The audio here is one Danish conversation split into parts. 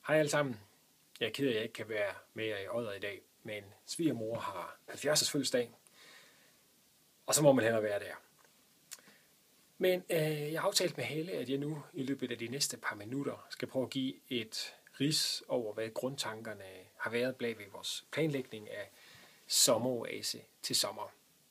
Hej alle sammen. Jeg er ked af, at jeg ikke kan være med jer i Odder i dag, men svigermor har 70-års fødselsdag, og så må man hellere være der. Men jeg har aftalt med Helle, at jeg nu i løbet af de næste par minutter skal prøve at give et rids over, hvad grundtankerne har været bag ved vores planlægning af sommeroase til sommer.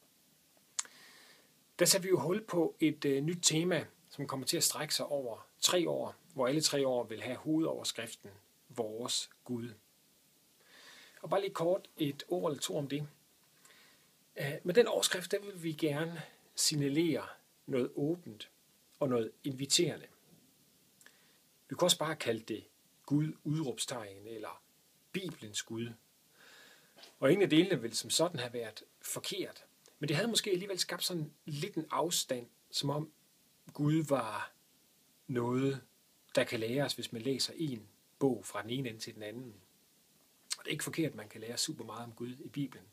Der satte vi jo hul på et nyt tema, som kommer til at strække sig over 3 år, hvor alle 3 år vil have hovedoverskriften Vores Gud. Og bare lige kort et ord eller to om det. Med den overskrift, der vil vi gerne signalere noget åbent og noget inviterende. Vi kan også bare kalde det Gud udråbstegn eller Bibelens Gud. Og ingen af delene ville som sådan have været forkert. Men det havde måske alligevel skabt sådan lidt en afstand, som om Gud var noget, der kan læres, hvis man læser en bog fra den ene ende til den anden. Og det er ikke forkert, at man kan lære super meget om Gud i Bibelen.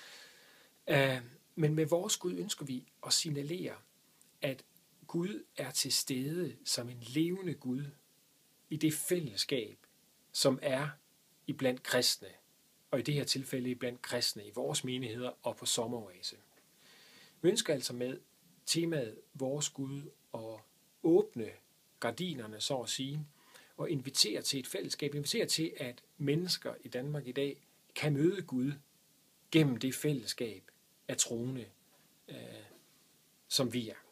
Men med vores Gud ønsker vi at signalere, at Gud er til stede som en levende Gud i det fællesskab, som er iblandt kristne, og i det her tilfælde iblandt kristne i vores menigheder og på sommeroase. Vi ønsker altså med temaet Vores Gud at åbne gardinerne, så at sige, og invitere til et fællesskab, invitere til, at mennesker i Danmark i dag kan møde Gud gennem det fællesskab af troende, som vi er.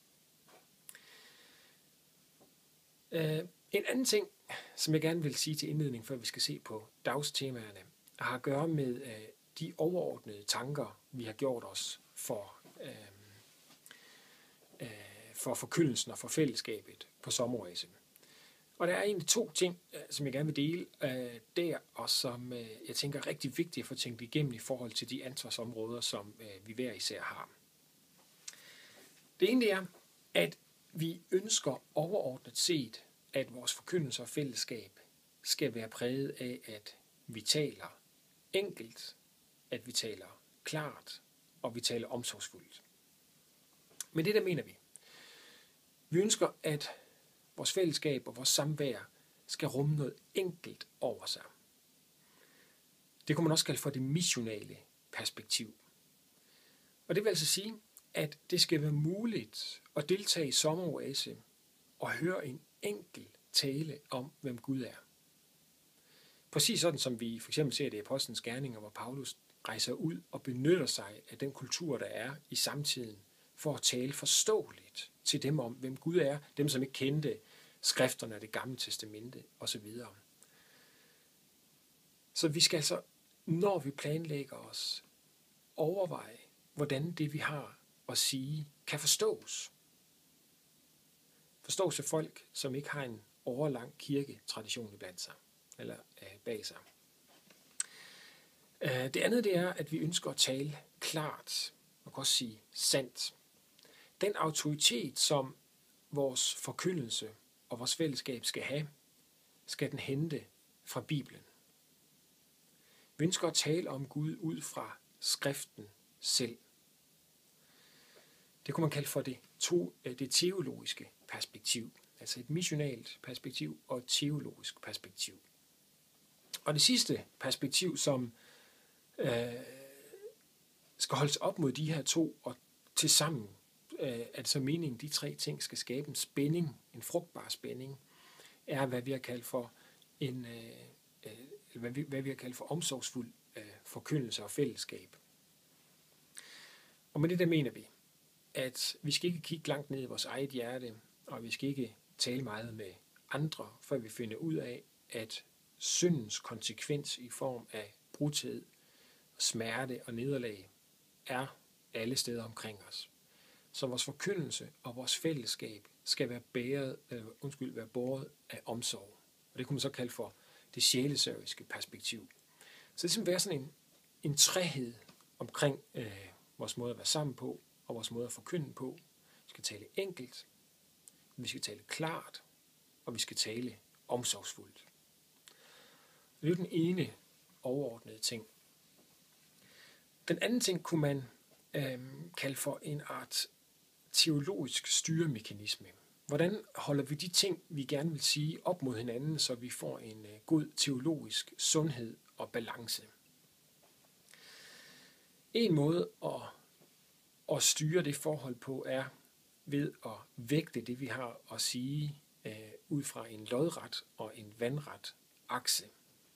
En anden ting, som jeg gerne vil sige til indledning, før vi skal se på dagstemaerne, har at gøre med de overordnede tanker, vi har gjort os for forkyndelsen og for fællesskabet på sommeroase. Og der er egentlig 2 ting, som jeg gerne vil dele der, og som jeg tænker er rigtig vigtigt at få tænkt igennem i forhold til de ansvarsområder, som vi hver især har. Det ene er, at vi ønsker overordnet set, at vores forkyndelse og fællesskab skal være præget af, at vi taler enkelt, at vi taler klart, og vi taler omsorgsfuldt. Men det der mener vi. Vi ønsker, at vores fællesskab og vores samvær skal rumme noget enkelt over sig. Det kunne man også kalde for det missionale perspektiv. Og det vil altså sige, at det skal være muligt at deltage i sommeroase og høre en enkel tale om, hvem Gud er. Præcis sådan som vi for eksempel ser det i Apostlenes Gerninger, hvor Paulus rejser ud og benytter sig af den kultur, der er i samtiden, for at tale forståeligt til dem om, hvem Gud er, dem som ikke kendte skrifterne af det gamle testamente osv. Så vi skal altså, når vi planlægger os, overveje, hvordan det vi har at sige, kan forstås. Forstås af folk, som ikke har en årelang kirketradition iblandt sig, eller bag sig. Det andet det er, at vi ønsker at tale klart, man kan også sige sandt. Den autoritet, som vores forkyndelse og vores fællesskab skal have, skal den hente fra Bibelen. Vi ønsker at tale om Gud ud fra skriften selv. Det kunne man kalde for det teologiske perspektiv, altså et missionalt perspektiv og et teologisk perspektiv. Og det sidste perspektiv, som skal holdes op mod de her 2, og tilsammen altså meningen, de 3 ting skal skabe en spænding, en frugtbar spænding, er hvad vi har kaldt for hvad vi har kaldt for omsorgsfuld forkyndelse og fællesskab. Og med det der mener vi, at vi skal ikke kigge langt ned i vores eget hjerte, og vi skal ikke tale meget med andre, før vi finder ud af, at syndens konsekvens i form af brudhed, smerte og nederlag er alle steder omkring os. Så vores forkyndelse og vores fællesskab skal være båret af omsorg. Og det kunne man så kalde for det sjælesørgiske perspektiv. Så det skal være sådan en træhed omkring vores måde at være sammen på, og vores måde at forkynde på. Vi skal tale enkelt, vi skal tale klart, og vi skal tale omsorgsfuldt. Det er den ene overordnede ting. Den anden ting kunne man kalde for en art teologisk styremekanisme. Hvordan holder vi de ting, vi gerne vil sige, op mod hinanden, så vi får en god teologisk sundhed og balance? En måde at styre det forhold på er ved at vægte det, vi har at sige, ud fra en lodret og en vandret akse.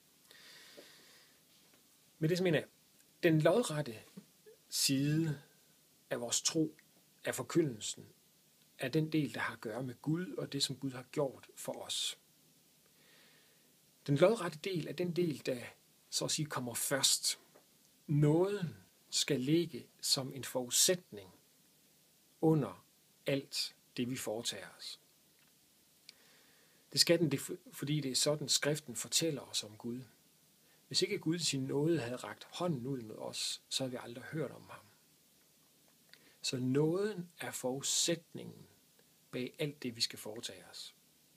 Med det som mener, den lodrette side af vores tro, af forkyndelsen, er den del, der har at gøre med Gud og det, som Gud har gjort for os. Den lodrette del er den del, der så at sige kommer først. Nåden skal ligge som en forudsætning under alt det, vi foretager os. Det skal den, fordi det er sådan, skriften fortæller os om Gud. Hvis ikke Gud sin nåde havde rakt hånden ud med os, så havde vi aldrig hørt om ham. Så nåden er forudsætningen bag alt det, vi skal foretage os.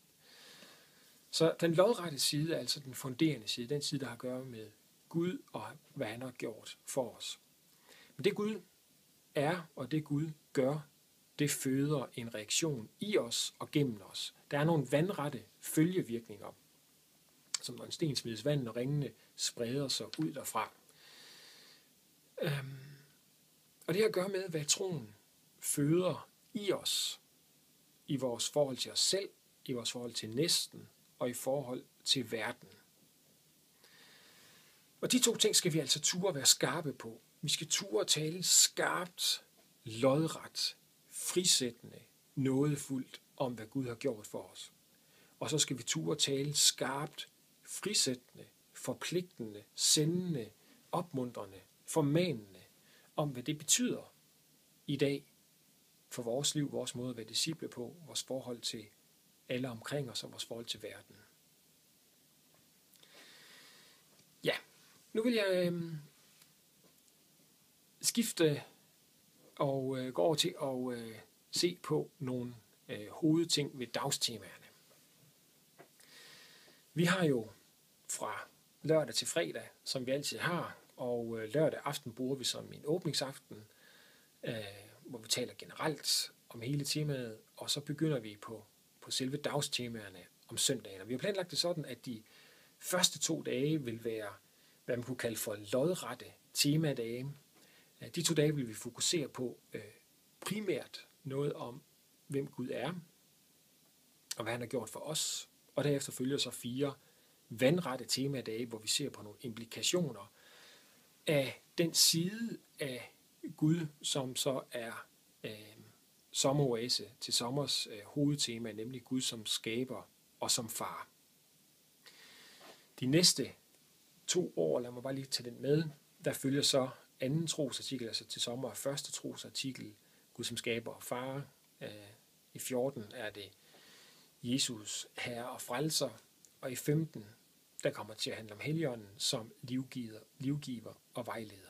Så den lodrette side er altså den funderende side, den side, der har at gøre med Gud og hvad han har gjort for os. Men det Gud er, og det Gud gør, det føder en reaktion i os og gennem os. Der er nogle vandrette følgevirkninger, som når en sten smides vand, og ringene spreder sig ud derfra. Og det har at gøre med, hvad troen føder i os, i vores forhold til os selv, i vores forhold til næsten og i forhold til verden. Og de to ting skal vi altså ture være skarpe på. Vi skal ture tale skarpt, lodret, frisættende, nådefuldt om, hvad Gud har gjort for os. Og så skal vi ture tale skarpt, frisættende, forpligtende, sendende, opmuntrende, formanende om, hvad det betyder i dag for vores liv, vores måde at være disciple på, vores forhold til alle omkring os og vores forhold til verden. Ja, nu vil jeg skifte og gå over til at se på nogle hovedting ved dagstemaerne. Vi har jo fra lørdag til fredag, som vi altid har, og lørdag aften bruger vi som en åbningsaften, hvor vi taler generelt om hele temaet, og så begynder vi på selve dagstemaerne om søndagen. Og vi har planlagt det sådan, at de første 2 dage vil være, hvad man kunne kalde for lodrette temadage. De 2 dage vil vi fokusere på primært noget om, hvem Gud er, og hvad han har gjort for os. Og derefter følger så 4 vandrette temadage, hvor vi ser på nogle implikationer af den side af Gud, som så er sommeroase til sommers hovedtema, nemlig Gud som skaber og som far. De næste 2 år, lad mig bare lige tage den med, der følger så anden trosartikel, altså til sommer første trosartikel, Gud som skaber og far. I 14 er det Jesus, herre og frelser, og i 15, der kommer til at handle om Helligånden som livgiver og vejleder.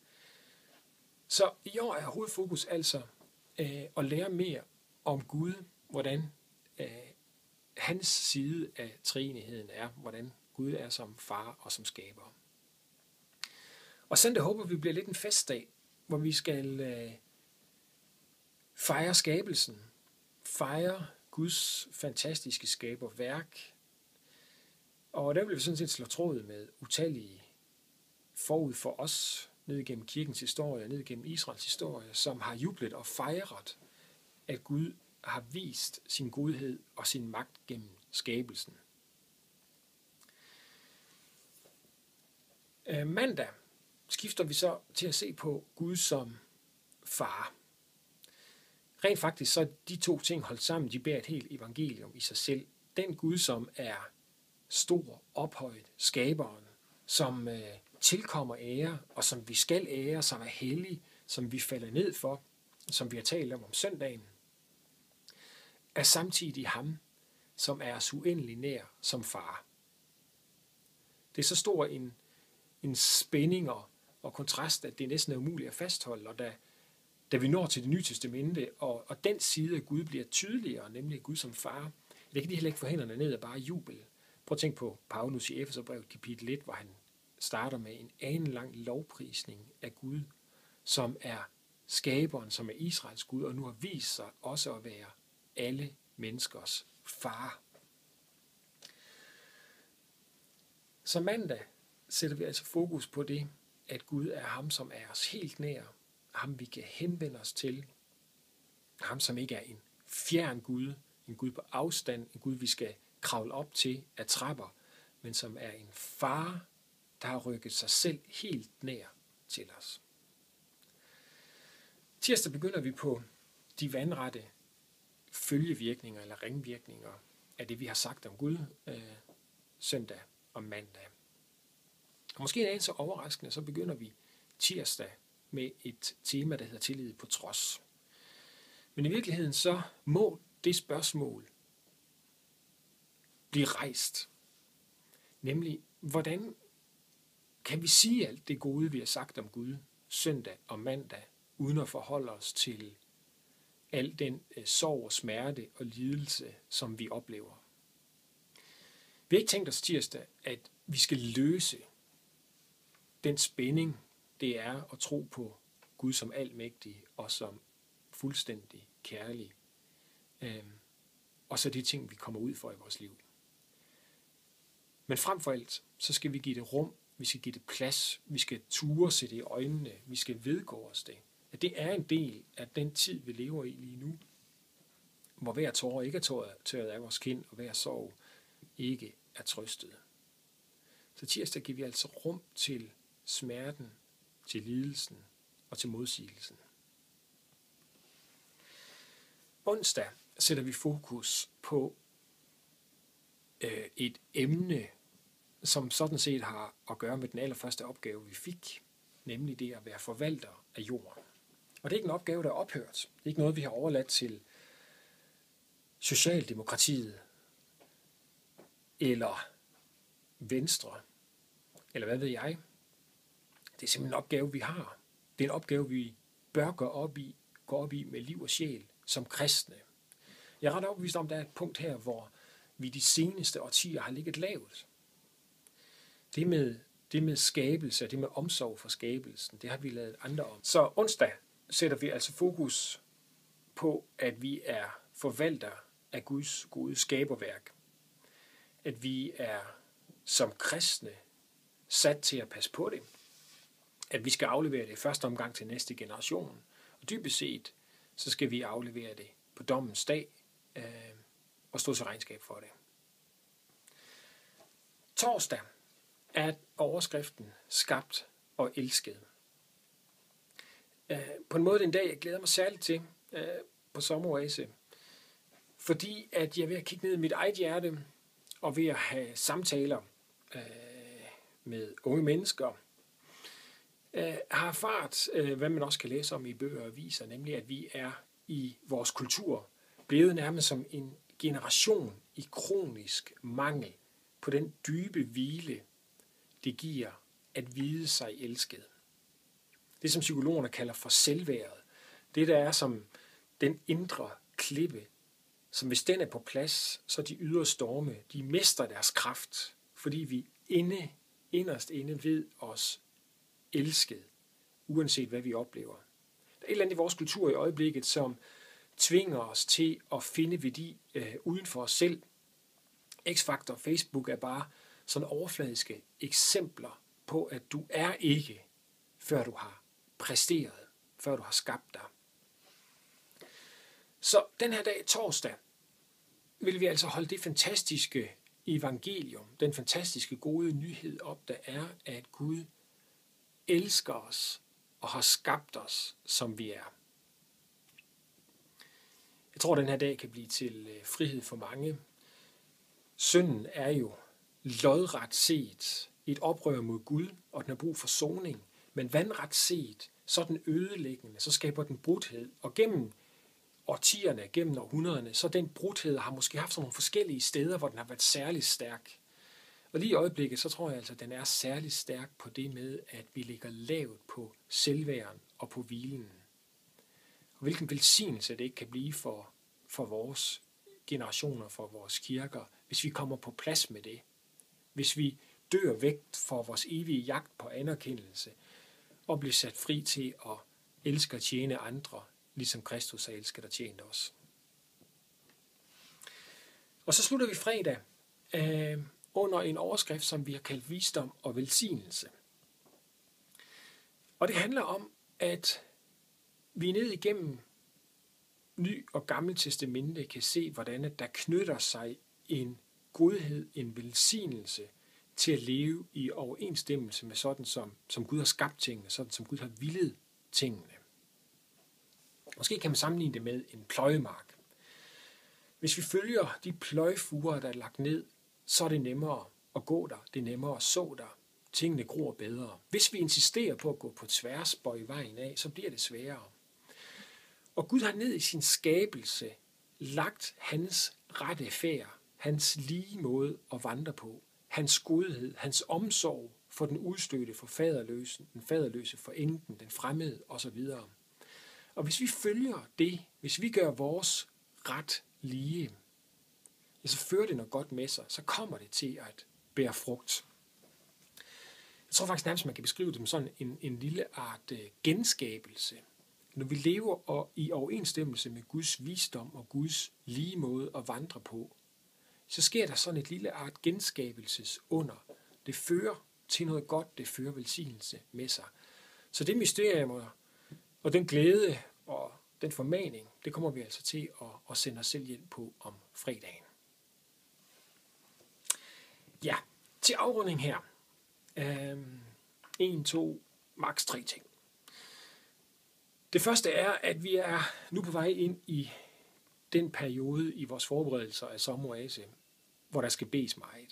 Så i år er hovedfokus altså at lære mere om Gud, hvordan hans side af treenigheden er, hvordan Gud er som far og som skaber. Og søndag håber vi bliver lidt en festdag, hvor vi skal fejre skabelsen, fejre Guds fantastiske skaberværk. Og der vil vi sådan set slå trådet med utallige forud for os, ned gennem kirkens historie, ned gennem Israels historie, som har jublet og fejret, at Gud har vist sin godhed og sin magt gennem skabelsen. Mandag skifter vi så til at se på Gud som far. Rent faktisk så er de 2 ting holdt sammen, de bærer et helt evangelium i sig selv. Den Gud, som er stor, ophøjet, skaberen, som tilkommer ære, og som vi skal ære, som er hellig, som vi falder ned for, som vi har talt om søndagen, er samtidig ham, som er os uendelig nær som far. Det er så stor en spænding og kontrast, at det næsten er umuligt at fastholde, og da vi når til det nye testamente, og den side af Gud bliver tydeligere, nemlig Gud som far, det kan de heller ikke få hænderne ned og bare jubel. Prøv at tænke på Paulus i Efeserbrevet kapitel 1, hvor han starter med en anelang lovprisning af Gud, som er skaberen, som er Israels Gud, og nu har vist sig også at være alle menneskers far. Så mandag sætter vi altså fokus på det, at Gud er ham, som er os helt nær, ham vi kan henvende os til, ham som ikke er en fjern Gud, en Gud på afstand, en Gud vi skal kravle op til af trapper, men som er en far, der har rykket sig selv helt nær til os. Tirsdag begynder vi på de vandrette følgevirkninger eller ringvirkninger af det, vi har sagt om Gud søndag og mandag. Og måske en så overraskende, så begynder vi tirsdag med et tema, der hedder tillid på trods. Men i virkeligheden så må det spørgsmål blive rejst. Nemlig, hvordan kan vi sige alt det gode, vi har sagt om Gud søndag og mandag, uden at forholde os til al den sorg og smerte og lidelse, som vi oplever. Vi har ikke tænkt os tirsdag, at vi skal løse den spænding, det er at tro på Gud som almægtig og som fuldstændig kærlig. Og så de ting, vi kommer ud for i vores liv. Men frem for alt, så skal vi give det rum, vi skal give det plads, vi skal ture se det i øjnene, vi skal vedgå os det. At det er en del af den tid, vi lever i lige nu, hvor hver tårer ikke er tørret af vores kind, og hver sorg ikke er trøstet. Så tirsdag giver vi altså rum til smerten, til lidelsen og til modsigelsen. Onsdag sætter vi fokus på et emne, som sådan set har at gøre med den allerførste opgave, vi fik, nemlig det at være forvalter af jorden. Og det er ikke en opgave, der er ophørt. Det er ikke noget, vi har overladt til Socialdemokratiet, eller Venstre, eller hvad ved jeg. Det er simpelthen en opgave, vi har. Det er en opgave, vi bør gå op i med liv og sjæl som kristne. Jeg er ret overbevist om, at der er et punkt her, hvor vi de seneste årtier har ligget lavt. Det med skabelse, det med omsorg for skabelsen, det har vi lavet andre om. Så onsdag sætter vi altså fokus på, at vi er forvalter af Guds gode skaberværk. At vi er som kristne sat til at passe på det. At vi skal aflevere det i første omgang til næste generation. Og dybest set, så skal vi aflevere det på dommens dag og stå til regnskab for det. Torsdag er overskriften skabt og elsket. På en måde den dag, jeg glæder mig særligt til på sommeroase, fordi at jeg er ved at kigge ned i mit eget hjerte og ved at have samtaler med unge mennesker, har erfaret, hvad man også kan læse om i bøger og aviser, nemlig at vi er i vores kultur blevet nærmest som en generation i kronisk mangel på den dybe hvile, det giver at vide sig elsket. Det, som psykologerne kalder for selvværet. Det, der er som den indre klippe, som hvis den er på plads, så de ydre storme, de mister deres kraft, fordi vi inderst inde ved os elsket, uanset hvad vi oplever. Der er et eller andet i vores kultur i øjeblikket, som tvinger os til at finde værdi uden for os selv. X-Factor og Facebook er bare sådan overfladiske eksempler på, at du er ikke, før du har præsteret, før du har skabt dig. Så den her dag, torsdag, vil vi altså holde det fantastiske evangelium, den fantastiske gode nyhed op, der er, at Gud elsker os og har skabt os, som vi er. Jeg tror, at den her dag kan blive til frihed for mange. Synden er jo lodret set et oprør mod Gud, og den har brug for soning. Men vandret set, så er den ødelæggende, så skaber den brudhed. Og gennem årtierne, gennem århundrederne, så den brudhed har måske haft sådan nogle forskellige steder, hvor den har været særlig stærk. Og lige i øjeblikket, så tror jeg altså, at den er særlig stærk på det med, at vi ligger lavt på selvværen og på hvilen. Og hvilken velsignelse det ikke kan blive for vores generationer, for vores kirker, hvis vi kommer på plads med det. Hvis vi dør væk for vores evige jagt på anerkendelse, og bliver sat fri til at elske og tjene andre, ligesom Kristus har elsket og tjent os. Og så slutter vi fredag under en overskrift, som vi har kaldt visdom og velsignelse. Og det handler om, at vi ned igennem Ny- og Gammel Testamente kan se, hvordan der knytter sig en godhed, en velsignelse til at leve i overensstemmelse med sådan, som Gud har skabt tingene, sådan som Gud har villet tingene. Måske kan man sammenligne det med en pløjemark. Hvis vi følger de pløjefurer, der er lagt ned, så er det nemmere at gå der, det er nemmere at så der, tingene gror bedre. Hvis vi insisterer på at gå på tværs, bøje vejen af, så bliver det sværere. Og Gud har ned i sin skabelse lagt hans rette færd, hans lige måde at vandre på, hans godhed, hans omsorg for den udstødte, for faderløse, den faderløse, for enken, den fremmede osv. Og hvis vi følger det, hvis vi gør vores ret lige, ja, så fører det noget godt med sig, så kommer det til at bære frugt. Jeg tror faktisk nærmest, man kan beskrive det som sådan en lille art genskabelse. Når vi lever i overensstemmelse med Guds visdom og Guds lige måde at vandre på, så sker der sådan et lille art genskabelsesunder. Det fører til noget godt, det fører velsignelse med sig. Så det mysterium og den glæde og den formaning, det kommer vi altså til at sende os selv hjælp på om fredagen. Ja, til afrunding her. 1, 2, maks 3 ting. Det første er, at vi er nu på vej ind i den periode i vores forberedelser af sommeroase, hvor der skal bedes meget.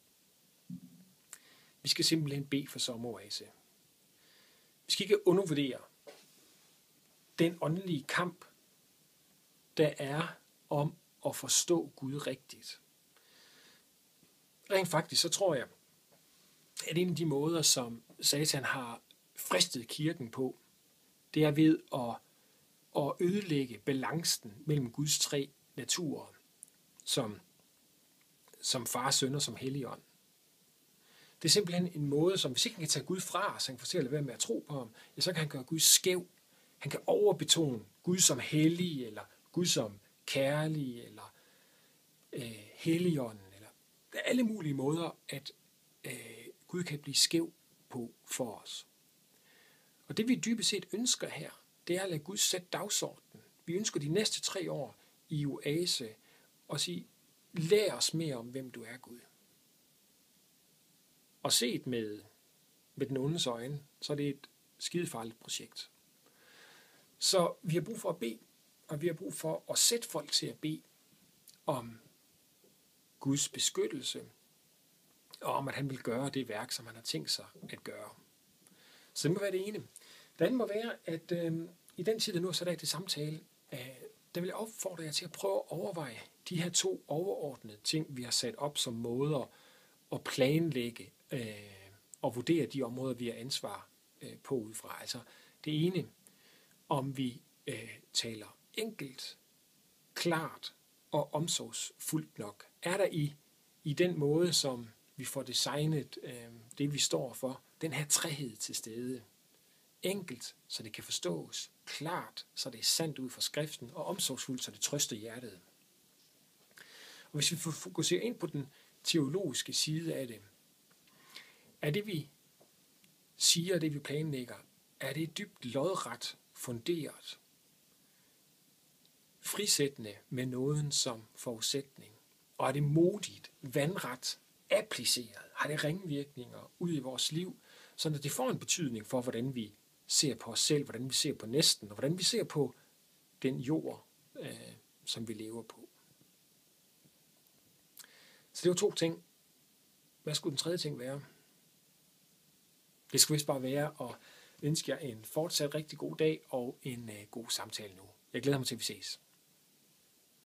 Vi skal simpelthen bede for sommeroase. Vi skal ikke undervurdere den åndelige kamp, der er om at forstå Gud rigtigt. Rent faktisk, så tror jeg, at en af de måder, som Satan har fristet kirken på, det er ved at ødelægge balancen mellem Guds 3 naturer, som far, søn og som helligånd. Det er simpelthen en måde, som hvis ikke han kan tage Gud fra os, han kan fortælle at være med at tro på ham, ja, så kan han gøre Gud skæv. Han kan overbetone Gud som hellig, eller Gud som kærlig, eller helligånden, eller der er alle mulige måder, at Gud kan blive skæv på for os. Og det vi dybest set ønsker her, det er at lade Gud sætte dagsordenen. Vi ønsker de næste 3 år i oase og sige, lær os mere om, hvem du er, Gud. Og set med den ondes øjne, så er det et skidefarligt projekt. Så vi har brug for at bede, og vi har brug for at sætte folk til at bede om Guds beskyttelse, og om at han vil gøre det værk, som han har tænkt sig at gøre. Så det må være det ene. Det andet må være, at i den tid, der nu er sat af til samtale, der vil jeg opfordre jer til at prøve at overveje de her 2 overordnede ting, vi har sat op som måder at planlægge og vurdere de områder, vi har ansvar på udefra. Altså det ene, om vi taler enkelt, klart og omsorgsfuldt nok. Er der i den måde, som vi får designet det, vi står for, den her træhed til stede. Enkelt, så det kan forstås. Klart, så det er sandt ud fra skriften. Og omsorgsfuldt, så det trøster hjertet. Og hvis vi fokuserer ind på den teologiske side af det, er det, vi siger, det vi planlægger, er det dybt lodret funderet, frisættende med nåden som forudsætning, og er det modigt, vandret, appliceret, har det ringvirkninger ud i vores liv, så det får en betydning for, hvordan vi ser på os selv, hvordan vi ser på næsten, og hvordan vi ser på den jord, som vi lever på. Så det var 2 ting. Hvad skulle den 3. ting være? Det skulle vist bare være at ønske jer en fortsat rigtig god dag og en god samtale nu. Jeg glæder mig til, at vi ses.